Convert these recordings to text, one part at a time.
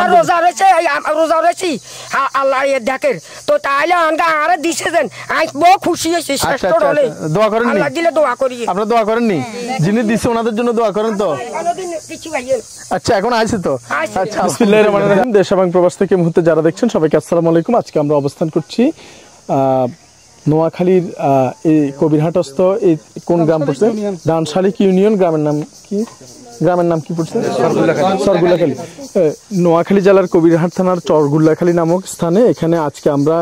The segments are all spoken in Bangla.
রোজা রয়েছে রোজা রয়েছি আল্লাহ দেখের তো তাহলে আমরা আরে দিছে দেন আমি বহু খুশি হয়েছি দোয়া করেন আল্লাহ দিলে দোয়া করি আপনারা দোয়া করেননি যিনি দিছে ওনাদের জন্য দোয়া করেন তো আচ্ছা এখন আছে তো আচ্ছা বিসমিল্লাহির রহমানির রহিম দেশ এবং প্রবাস থেকে মুহূর্তে যারা দেখছেন সবাইকে আসসালামু আলাইকুম আজকে আমরা অবস্থান করছি নোয়াখালীর এই কবিরহাটস্থ এই কোন গ্রাম পড়ছে ডানশালিক ইউনিয়ন গ্রামের নাম কি পড়ছে সরগুল্লাখালী নোয়াখালী জেলার কবিরহাট থানার চরগুল্লাখালী নামক স্থানে এখানে আজকে আমরা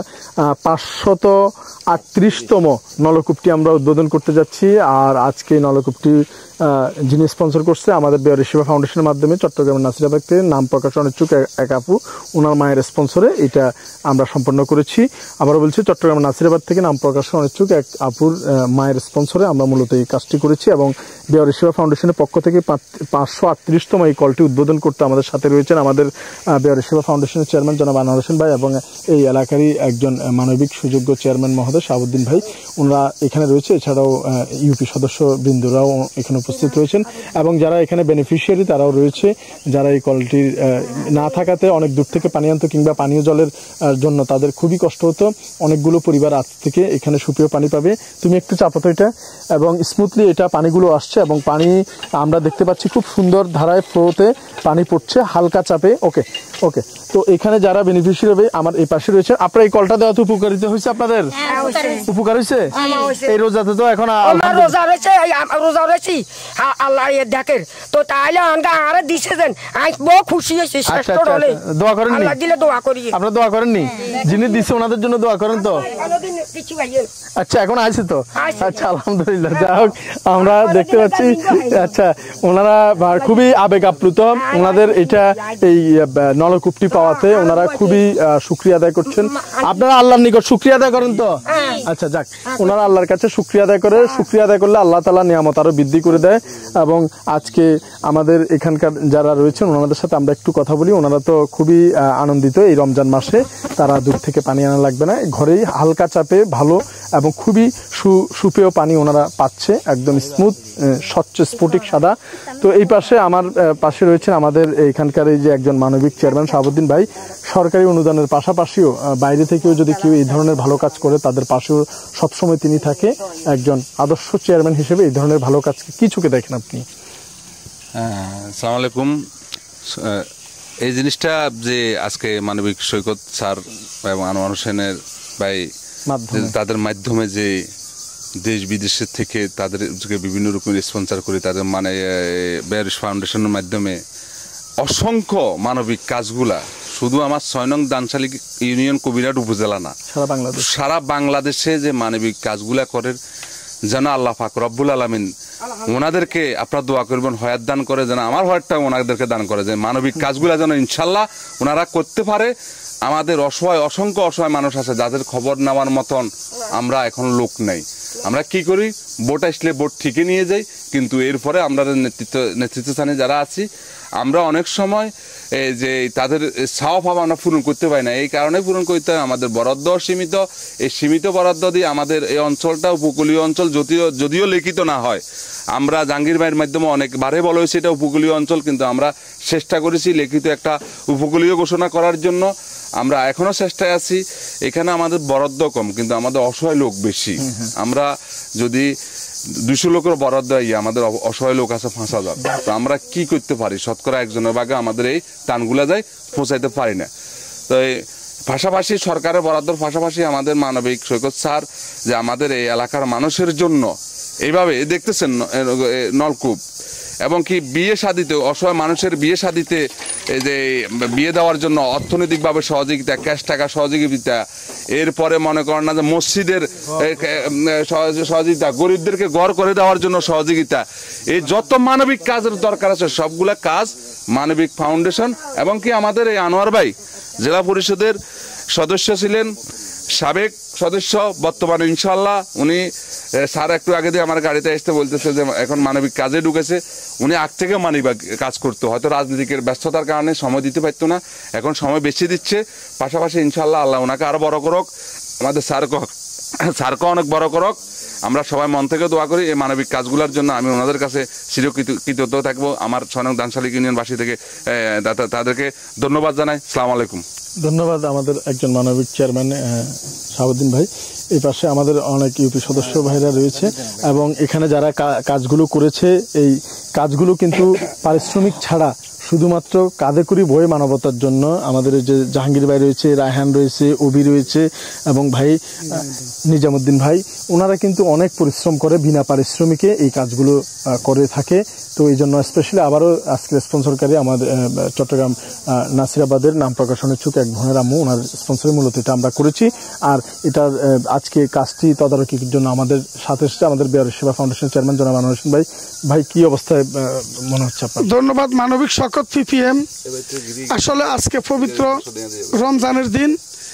538তম নলকূপটি আমরা উদ্বোধন করতে যাচ্ছি আর আজকে নলকূপটি যিনি স্পন্সর করছে আমাদের বেয়ারি সেবা ফাউন্ডেশনের মাধ্যমে চট্টগ্রামের নাসিরাবাদ থেকে নাম প্রকাশ অনিচ্ছুক এক আপু ওনার মায়ের স্পন্সরে এটা আমরা সম্পন্ন করেছি আবারও বলছি চট্টগ্রামের নাসিরাবাদ থেকে নাম প্রকাশ অনিচ্ছুক এক আপুর মায়ের স্পন্সরে আমরা মূলত এই কাজটি করেছি এবং বেয়ারি সেবা ফাউন্ডেশনের পক্ষ থেকে 538তম এই কলটি উদ্বোধন করতে আমাদের সাথে রয়েছেন আমাদের বেয়ারি সেবা ফাউন্ডেশনের চেয়ারম্যান জনাব আনোয়ার হোসেন ভাই এবং এই এলাকারই একজন মানবিক সুযোগ্য চেয়ারম্যান মহোদয় শাহাবুদ্দিন ভাই ওনারা এখানে রয়েছে এছাড়াও ইউপি সদস্য বৃন্দরাও এখানে উপস্থিত রয়েছেন এবং যারা এখানে বেনিফিশিয়ারি তারাও রয়েছে যারা এই কলটির না থাকাতে অনেক দূর থেকে পানি আনতো কিংবা পানীয় জলের জন্য তাদের খুবই কষ্ট হতো অনেকগুলো পরিবার আজ থেকে এখানে সুপেয় পানি পাবে তুমি একটু চাপাতো এটা এবং স্মুথলি এটা পানিগুলো আসছে এবং পানি আমরা দেখতে পাচ্ছি খুব সুন্দর ধারায় ফ্লোতে পানি পড়ছে হালকা চাপে ওকে ওকে তো এখানে যারা বেনিফিশিয়ারি হবে আমার এই পাশে রয়েছে আপনারা এই কলটা দেওয়াতে উপকারিত হয়েছে আপনাদের উপকার হয়েছে এই রোজাতে তো এখন রোজা রয়েছে রোজা রয়েছি আল্লাহ দেখের তো তাহলে আমরা আরে দিছে দেন আমি বহু খুশি হয়েছি দোয়া করেন আল্লাহ দিলে দোয়া করি আপনারা দোয়া করেননি যিনি দিছে ওনাদের জন্য দোয়া করেন তো আচ্ছা এখন আছে তো আচ্ছা আলহামদুলিল্লাহ যাই হোক আমরা দেখতে পাচ্ছি আচ্ছা ওনারা খুবই আবেগ আপ্লুত ওনাদের এটা এই নলকূপটি পাওয়াতে ওনারা খুবই শুকরিয়া আদায় করছেন আপনারা আল্লাহর নিকট শুকরিয়া আদায় করেন তো আচ্ছা যাক ওনারা আল্লাহর কাছে শুকরিয়া আদায় করে শুকরিয়া আদায় করলে আল্লাহ তাআলা নিয়ামত আরো বৃদ্ধি করে দেয় এবং আজকে আমাদের এখানকার যারা রয়েছেন ওনাদের সাথে আমরা একটু কথা বলি ওনারা তো খুবই আনন্দিত এই রমজান মাসে তারা দূর থেকে পানি আনা লাগবে না ঘরেই হালকা চাপে ভালো এবং খুবই সুপেয় পানি ওনারা পাচ্ছে একদম স্মুথ স্বচ্ছ স্ফটিক সাদা তো এই পাশে আমার পাশে রয়েছেন আমাদের এখানকার এই যে একজন মানবিক চেয়ারম্যান শাহাবুদ্দিন ভাই সরকারি অনুদানের পাশাপাশিও বাইরে থেকেও যদি কেউ এই ধরনের ভালো কাজ করে তাদের পাশেও সবসময় তিনি থাকে একজন আদর্শ চেয়ারম্যান হিসেবে এই ধরনের ভালো কাজকে কি চোখে দেখেন আপনি আসসালামু আলাইকুম এই জিনিসটা যে আজকে মানবিক সৈকত স্যার এবং আনোয়ার হোসেনের ভাই তাদের মাধ্যমে যে দেশ বিদেশের থেকে তাদেরকে বিভিন্ন রকমের স্পন্সর করে তাদের মানে বেয়ারি ফাউন্ডেশনের মাধ্যমে অসংখ্য মানবিক কাজগুলা শুধু আমার 6 নং ডানশালী ইউনিয়ন কবিরহাট উপজেলা না সারা বাংলাদেশে যে মানবিক কাজগুলা করে যেন আল্লাহ পাক রব্বুল আলামিন ওনাদেরকে আপনারা দোয়া করবেন হয়াত দান করে যেন আমার হয়াতটা ওনাদেরকে দান করে যে মানবিক কাজগুলা যেন ইনশাল্লাহ ওনারা করতে পারে আমাদের অসংখ্য অসহায় মানুষ আছে যাদের খবর নেওয়ার মতন আমরা এখন লোক নেই আমরা কি করি বোট আসলে বোট ঠিকই নিয়ে যাই কিন্তু এরপরে আমরা নেতৃত্বস্থানে যারা আছি আমরা অনেক সময় যে তাদের চাওয়া পাওয়া আমরা পূরণ করতে পারি না এই কারণে পূরণ করতে হয় আমাদের বরাদ্দ সীমিত এই সীমিত বরাদ্দ দিয়ে আমাদের এই অঞ্চলটা উপকূলীয় অঞ্চল যদিও লিখিত না হয় আমরা জাহাঙ্গীর ভাইয়ের মাধ্যমে অনেকবারে বলা হয়েছে এটা উপকূলীয় অঞ্চল কিন্তু আমরা চেষ্টা করেছি লিখিত একটা উপকূলীয় ঘোষণা করার জন্য আমরা এখনো চেষ্টায় আছি এখানে আমাদের বরাদ্দ কম কিন্তু আমাদের অসহায় লোক বেশি আমরা যদি 200 লোকের বরাদ্দ আমাদের অসহায় লোক আছে 5000 তো আমরা কি করতে পারি শতকরা একজনের ভাগে আমাদের এই টানগুলা যায় পৌঁছাইতে পারি না তো পাশাপাশি সরকারের বরাদ্দর পাশাপাশি আমাদের মানবিক সৈকত স্যার যে আমাদের এই এলাকার মানুষের জন্য এইভাবে দেখতেছেন নলকূপ এবং কি বিয়ে শাদিতে অসহায় মানুষের বিয়ে শাদিতে যে বিয়ে দেওয়ার জন্য অর্থনৈতিকভাবে সহযোগিতা ক্যাশ টাকা সহযোগিতা এরপরে মনে করেন না যে মসজিদের সহযোগিতা গরিবদেরকে ঘর করে দেওয়ার জন্য সহযোগিতা এই যত মানবিক কাজের দরকার আছে সবগুলা কাজ মানবিক ফাউন্ডেশন এবং কি আমাদের এই আনোয়ার ভাই জেলা পরিষদের সদস্য ছিলেন সাবেক সদস্য বর্তমানে ইনশাআল্লাহ উনি স্যার একটু আগে দিয়ে আমার গাড়িতে আসতে বলতেছে যে এখন মানবিক কাজে ঢুকেছে উনি আগ থেকে মানবিক কাজ করতো হয়তো রাজনীতিকের ব্যস্ততার কারণে সময় দিতে পারতো না এখন সময় বেশি দিচ্ছে পাশাপাশি ইনশাআল্লাহ আল্লাহ ওনাকে আরো বড় করুক আমাদের স্যারকে অনেক বড় করুক আমরা সবাই মন থেকে দোয়া করি এই মানবিক কাজগুলোর জন্য। আমি ওনাদের কাছে চিরকৃতজ্ঞ থাকবো। আমার 6 নং দানশালী ইউনিয়নবাসী থেকে তাদেরকে ধন্যবাদ জানাই। আসসালামু আলাইকুম। ধন্যবাদ আমাদের একজন মানবিক চেয়ারম্যান শাহাবুদ্দিন ভাই। এই পাশে আমাদের অনেক ইউপি সদস্য ভাইরা রয়েছে এবং এখানে যারা কাজগুলো করেছে এই কাজগুলো কিন্তু পারিশ্রমিক ছাড়া শুধুমাত্র কাঁধে করি বয়ে মানবতার জন্য। আমাদের যে জাহাঙ্গীর ভাই রয়েছে, রায়হান রয়েছে, অভি রয়েছে এবং ভাই নিজামুদ্দিন ভাই, ওনারা কিন্তু অনেক পরিশ্রম করে বিনা পারিশ্রমিকে এই কাজগুলো করে থাকে। তো এই জন্য স্পেশালি আবারও আজকে স্পন্সরকারী আমাদের চট্টগ্রাম নাসিরাবাদের নাম প্রকাশনের চুক এক বোনের আম্মু, ওনার স্পন্সরে মূলত এটা আমরা করেছি। আর এটার আজকে কাজটি তদারকির জন্য আমাদের সাথে এসেছে আমাদের বেয়ারের সেবা ফাউন্ডেশন চেয়ারম্যান জনাব আনোয়ার হোসেন ভাই। ভাই কি অবস্থায় মনে হচ্ছে আপনার? ধন্যবাদ মানবিক শকত পিপিএম। আসলে আজকে পবিত্র রমজানের দিন।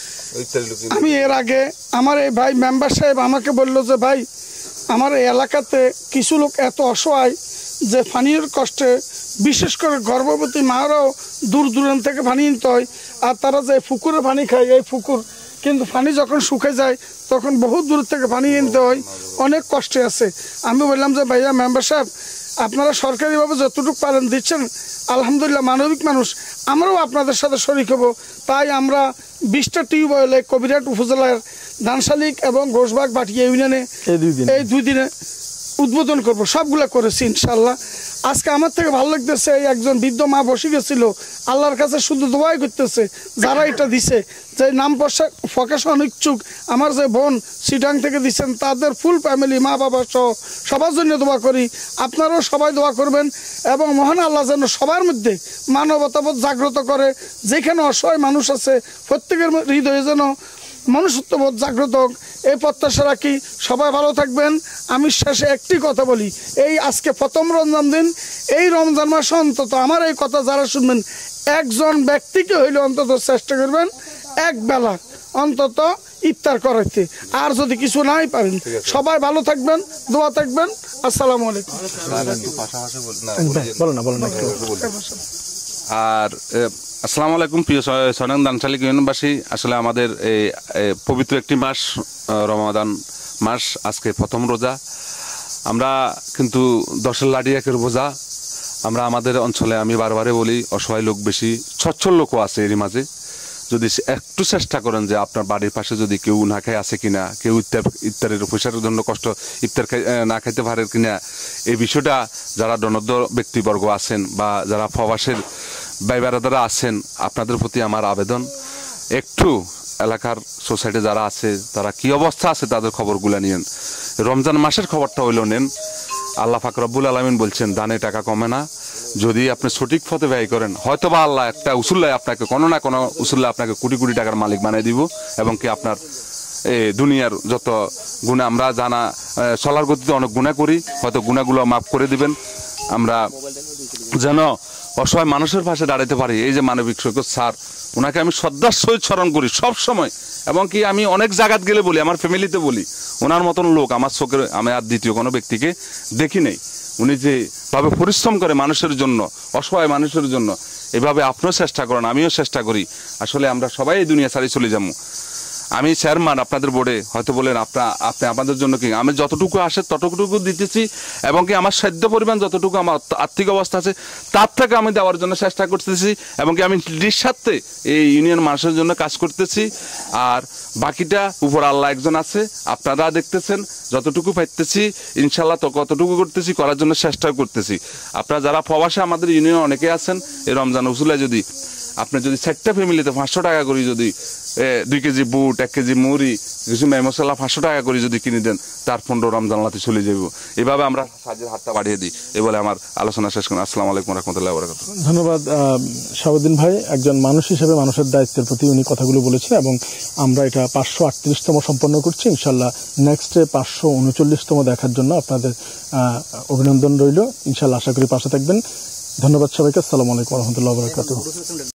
আমি এর আগে আমার এই ভাই মেম্বার সাহেব আমাকে বললো যে ভাই আমার এই এলাকাতে কিছু লোক এত অসহায় যে পানির কষ্টে, বিশেষ করে গর্ভবতী মারাও দূর দূরান্ত থেকে পানি নিতে হয়। আর তারা যে পুকুরে পানি খায়, এই পুকুর কিন্তু পানি যখন শুকে যায় তখন বহু দূর থেকে পানি নিতে হয়, অনেক কষ্টে আছে। আমি বললাম যে ভাইয়া মেম্বার সাহেব আপনারা সরকারিভাবে যতটুকু পারেন দিচ্ছেন, আলহামদুলিল্লাহ মানবিক মানুষ, আমরাও আপনাদের সাথে শরিক হব। তাই আমরা 20টা টিউবওয়েলে কবিরহাট উপজেলার দানশালিক এবং ঘোষবাগ বাটিয়া ইউনিয়নে এই 2 দিনে উদ্বোধন করব। সবগুলো করেছি ইনশাল্লাহ। আজকে আমার থেকে ভালো লাগতেছে, এই একজন বৃদ্ধ মা বসে গেছিল, আল্লাহর কাছে শুধু দোয়াই করতেছে যারা এটা দিছে, যে নাম প্রকাশন ইচ্ছুক আমার যে বোন সিটাং থেকে দিচ্ছেন তাদের ফুল ফ্যামিলি মা বাবা সহ সবার জন্য দোয়া করি। আপনারাও সবাই দোয়া করবেন এবং মহান আল্লাহ যেন সবার মধ্যে মানবতাবোধ জাগ্রত করে। যেখানে অসহায় মানুষ আছে প্রত্যেকের হৃদয়ে যেন মনুষ্যত্ববোধ জাগ্রত হোক, এই প্রত্যাশা রাখি। সবাই ভালো থাকবেন। আমি শেষে একটি কথা বলি, এই আজকে প্রথম রমজান দিন, এই রমজান মাসে অন্তত আমার এই কথা যারা শুনবেন একজন ব্যক্তিকে হইলে অন্তত চেষ্টা করবেন এক বেলা অন্তত ইফতার করাইতে, আর যদি কিছু নাই পারেন। সবাই ভালো থাকবেন, দোয়া থাকবেন। আসসালামু আলাইকুম। আর আসসালামু আলাইকুম প্রিয় 6 নং দানশালী ইউনিয়নবাসী। আসলে আমাদের এই পবিত্র একটি মাস রমাদান মাস, আজকে প্রথম রোজা। আমরা কিন্তু 10-এর লাঠি 1-এর বোঝা। আমরা আমাদের অঞ্চলে আমি বারবারে বলি অসহায় লোক বেশি, সচ্ছল লোকও আছে এরই মাঝে। যদি একটু চেষ্টা করেন যে আপনার বাড়ির পাশে যদি কেউ না খায় আছে কিনা, কেউ ইফতারের পয়সার জন্য কষ্ট ইফতার না খাইতে পারে কিনা, এই বিষয়টা যারা দনদ্য ব্যক্তিবর্গ আছেন বা যারা প্রবাসের ভাই বেড়াদারা আছেন, আপনাদের প্রতি আমার আবেদন, একটু এলাকার সোসাইটি যারা আছে তারা কি অবস্থা আছে তাদের খবরগুলো নিয়েন। রমজান মাসের খবরটা হইলেও নেন। আল্লাহ পাক রব্বুল আলামিন বলছেন দানে টাকা কমে না, যদি আপনি সঠিক পথে ব্যয় করেন হয়তোবা আল্লাহ একটা উসুল্লায় আপনাকে কোনো না কোনো উসুল্লায় আপনাকে কোটি কোটি টাকার মালিক বানিয়ে দিব এবং কি আপনার দুনিয়ার যত গুণা আমরা জানা চলার গতিতে অনেক গুণা করি, হয়তো গুণাগুলো মাফ করে দিবেন। আমরা যেন অসহায় মানুষের পাশে দাঁড়াতে পারি। এই যে মানবিক সৈকত স্যার, ওনাকে আমি শ্রদ্ধার সহিত স্মরণ করি সব সময় এবং কি আমি অনেক জায়গাত গেলে বলি, আমার ফ্যামিলিতে বলি, ওনার মতন লোক আমার চোখের আমি আর দ্বিতীয় কোনো ব্যক্তিকে দেখি নেই। উনি যেভাবে পরিশ্রম করে মানুষের জন্য, অসহায় মানুষের জন্য, এভাবে আপনিও চেষ্টা করেন, আমিও চেষ্টা করি। আসলে আমরা সবাই এই দুনিয়া ছাড়ি চলে যাবো। আমি চেয়ারম্যান আপনাদের বোর্ডে, হয়তো বলেন আপনি আমাদের জন্য কি, আমি যতটুকু আসে ততটুকু দিতেছি এবং কি আমার সাধ্য পরিমাণ যতটুকু আমার আর্থিক অবস্থা আছে তার থেকে আমি দেওয়ার জন্য চেষ্টা করতেছি এবং কি আমি নিঃস্বার্থে এই ইউনিয়ন মানুষের জন্য কাজ করতেছি। আর বাকিটা উপর আল্লাহ একজন আছে, আপনারা দেখতেছেন, যতটুকু পাইতেছি ইনশাল্লাহ তো কতটুকু করতেছি, করার জন্য চেষ্টা করতেছি। আপনারা যারা প্রবাসে আমাদের ইউনিয়নে অনেকে আছেন, এই রমজান উসুলায় যদি আপনি যদি 4টা ফ্যামিলিতে 500 টাকা করে যদি 2 কেজি বুট, 1 কেজি মুড়ি, কিছু মশলা 500 টাকা করে যদি কিনে দেন, তার 15 রমজান লাতে চলে যাব। এভাবে আমরা সাহায্যের হাতটা বাড়িয়ে দিই। এই বলে আমার আলোচনা শেষ করি। আসসালামু আলাইকুম রাহমাতুল্লাহি ওয়া বারাকাতুহু। ধন্যবাদ শাহাবুদ্দিন ভাই, একজন মানুষ হিসেবে মানুষের দায়িত্বের প্রতি উনি কথাগুলো বলেছেন এবং আমরা এটা 538তম সম্পন্ন করছি। ইনশাল্লাহ নেক্সটে 539তম দেখার জন্য আপনাদের অভিনন্দন রইল। ইনশাল্লাহ আশা করি পাশে থাকবেন। ধন্যবাদ সবাইকে। আসসালামু আলাইকুম রহমতুল্লাহ বারাকাতুহু।